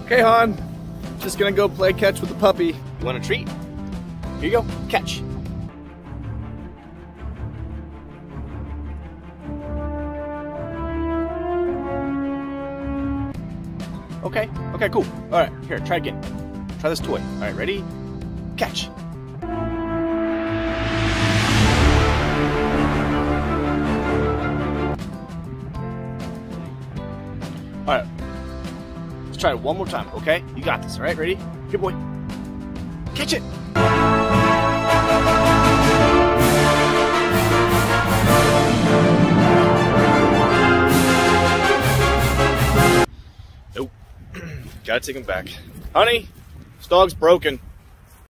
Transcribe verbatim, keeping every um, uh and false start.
Okay, hon. Just gonna go play catch with the puppy. You want a treat? Here you go. Catch. Okay. Okay, cool. All right, here, try again. Try this toy. All right, ready? Catch. All right. Let's try it one more time, okay? You got this, all right? Ready? Good boy. Catch it. Nope. Gotta take him back. Honey, this dog's broken.